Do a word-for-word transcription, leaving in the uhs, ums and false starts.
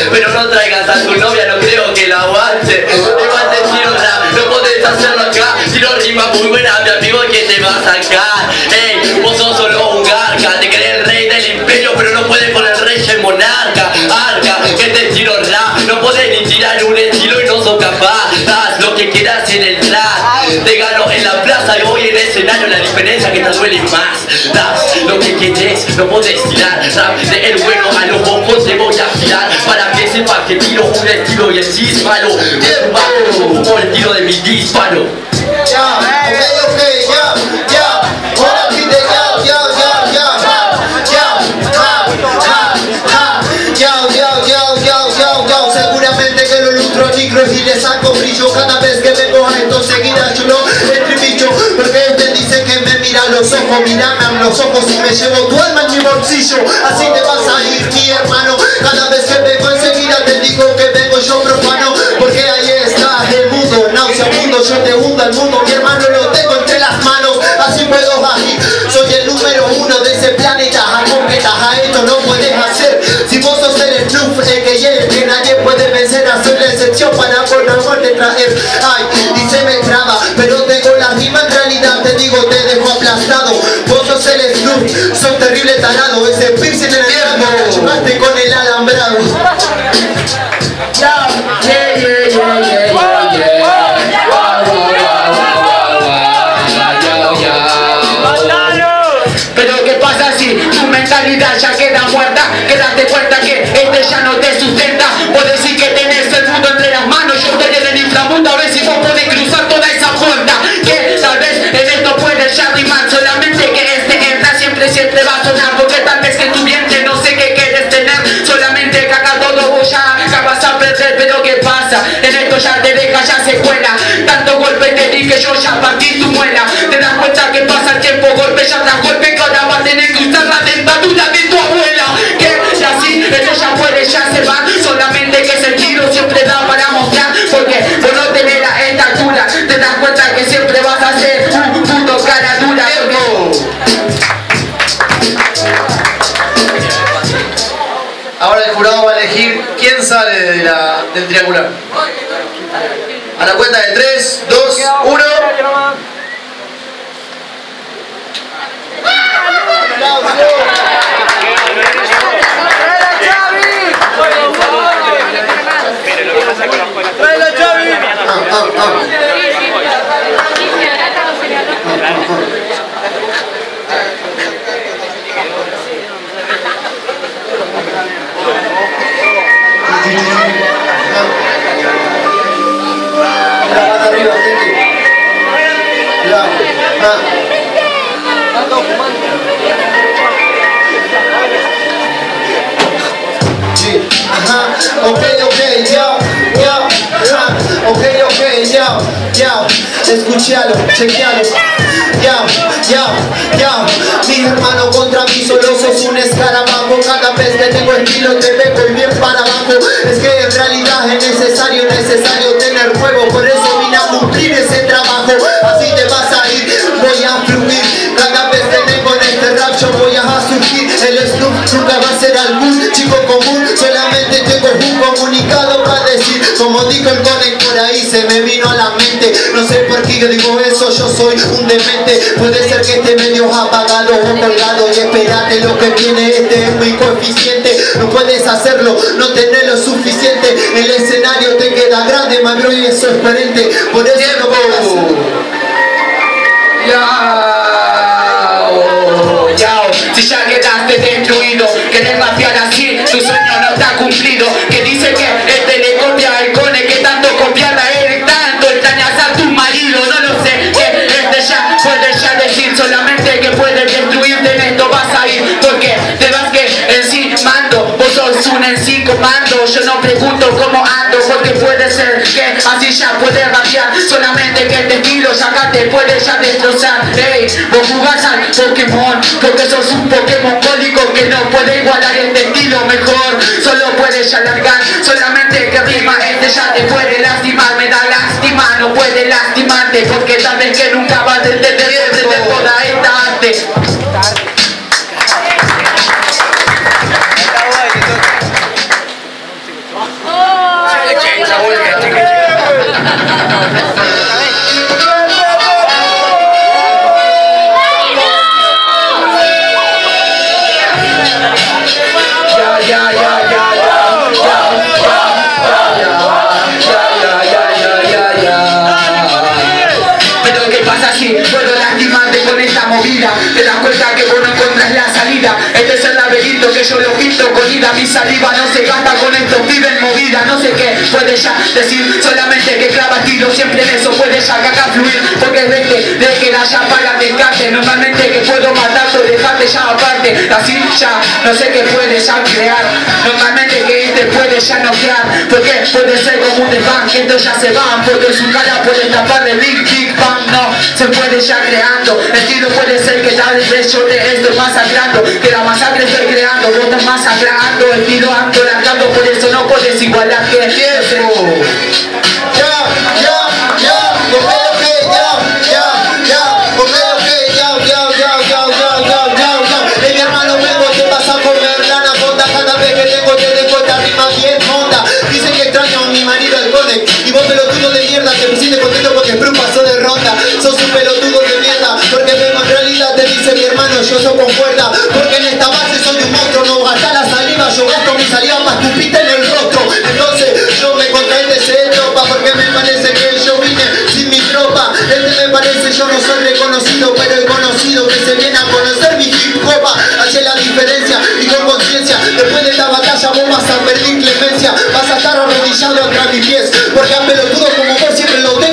pero no traigas a tu novia, no creo que la aguante. Igual te tiro rap, no podés hacerlo acá. Tiro rima muy buena, mi amigo, que te va a sacar. Ey, vos sos solo un garca, te crees el rey del imperio, pero no puedes con el rey y el monarca. Arca, que te tiro rap, no podés ni tirar un estilo y no sos capaz. Haz lo que quieras en el trap, te gano en la plaza y voy en el escenario, la diferencia que te duele más. Das lo que quieres, no podés tirar rap de el bueno a los bobos te voy a girar para que sepas que tiro un estilo y el disparo como el tiro de mi disparo. Ya, ok, ok, ya, ya, ahora sí de ya, ya, ya, ya, ya, ja, ja, ja, ya, ya, ya, ya, ya, ya, seguramente que lo lustro micros y le saco brillo cada vez que vengo a esto seguida chulo el tribillo, porque este dice que me mira a los ojos, mírame a los ojos y me llevo tu alma en mi bolsillo, así te vas a ir mi hermano, cada vez que vengo enseguida te digo que vengo yo profano, porque ahí está el mundo, nauseabundo, yo te hundo al mundo, mi hermano lo tengo entre las manos, así puedo agir, soy el número uno de ese planeta, a completas a esto no puedes hacer, si vos sos el Snuff, el que llegue, que nadie puede vencer, hacer la excepción para por la muerte traer, ay, y se me traba, pero tengo la rima en realidad, te digo, te dejo aplastado, vos sos el Snuff, sos terrible tarado, ese piercing en el tiempo, chupaste con el alambrado. Yeah, yeah, yeah, yeah, yeah, pero ¿qué pasa si tu mentalidad ya queda muerta? Que date cuenta que este ya no te sustenta. Vos decís que tenés el mundo entre las manos, yo estoy en el inframundo, a ver si vos podés cruzar toda esa puerta. Que tal vez en esto puedes ya rimar, solamente que este entra siempre, siempre va a sonar. Porque tal vez que tu vientre no sé qué quieres tener, solamente que acá todo vos ya acabas a perder. Pero ¿qué pasa? En esto ya te deja ya secuela. Tanto golpe te di que yo ya partí tu muela. Te das cuenta que pasa el tiempo, golpe ya tras golpe, que ahora vas a tener que usar la dentadura de tu abuela. Que y así, esto ya puede, ya se va. Solamente que ese tiro siempre da para mostrar. Porque vos no tenés a esta altura, te das cuenta que siempre vas a ser un puto cara dura. Ahora el jurado va a elegir quién sale de la, del triangular. A la cuenta de tres, dos, uno. Ok, ok, yo, yo, ja, ok, ok, yo, yo, escuchalo, chequealo, yo, yo, yo, mi hermano contra mí solo sos un escarabajo, cada vez que tengo estilo te vengo y bien para abajo, es que en realidad es necesario, necesario tener juego, por eso vine a cumplir ese trabajo, así te vas a ir, voy a fluir, cada vez que tengo en este rap yo voy a surgir, el Snoop nunca va a ser algún chico común, solamente tengo un comunicado para decir, como dijo el conector ahí se me vino a la mente, no sé por qué yo digo eso, yo soy un demente, puede ser que esté medio apagado o colgado y espérate lo que viene, este es mi coeficiente, no puedes hacerlo, no tenés lo suficiente, el escenario te queda grande, magro y eso es perente, por eso no puedo hacer. Yao, yao, si ya quedaste destruido, querés mafiar así, tu sueño no está cumplido. Que dice que este le copia al cone, que tanto copiarla él, tanto extrañas a tu marido, no lo sé. Que este ya puede ya decir solamente que puede destruirte, en esto vas a ir, porque te vas que en sí mando, vos sos un en sí comando. Yo no pregunto cómo ando, porque puede ser que así ya puedes rapear, solamente que este estilo ya acá te puede ya destrozar. Ey, vos jugás al Pokémon, porque sos un Pokémon código que no puede igualar este estilo mejor, solo puedes ya largar, solamente que rima este ya te puede lastimar, me da lástima, no puede lastimarte, porque tal vez que nunca vas a entender de toda esta arte. Te das cuenta que vos no encontrás la salida. Este es el laberinto que yo lo pinto con ida. Mi saliva no se gasta con estos pibes movida. No sé qué puede ya decir, solamente que clava tiro siempre en eso. Puede ya caca fluir, porque es de que, de que la ya para descarte. Normalmente que puedo matarte o dejarte ya aparte. Así ya, no sé qué puede ya crear. Normalmente que este puede ya noquear, porque puede ser como un desván, que estos ya se van, porque su cara puede tapar de Big Big Bang. No, se puede ya creando. El tiro puede ser que tal vez yo te estoy masacrando, que la masacre estoy creando, vos estás masacrando, el tiro ando largando, por eso no puedes igualar que el tiempo. Ya, ya, ya, ok, ok, ya, ya, ya, ok, ok, ya, ya, ya, ya, ya, ya, ya, ya. Ey, mi hermano, vengo, te vas a comer la anaconda cada vez que tengo, te dejo esta rima bien honda. Dicen que extraño a mi marido el Connect, y vos pelotudo de mierda, te pusiste contento porque Sprue pasó de ronda. Sos un pelotudo de mierda, porque vengo en realidad, te dice mi hermano, yo soy con fuerza, porque en esta base soy un monstruo, no gasta la saliva, yo gasto mi saliva para escupirte en el rostro. Entonces yo me contraí de ese tropa, porque me parece que yo vine sin mi tropa. Este me parece, yo no soy reconocido, pero he conocido que se viene a conocer mi hip hop. Hace la diferencia y con conciencia, después de esta batalla vos vas a pedir clemencia, vas a estar arrodillado contra mis pies, porque a pelotudos como vos siempre los dejo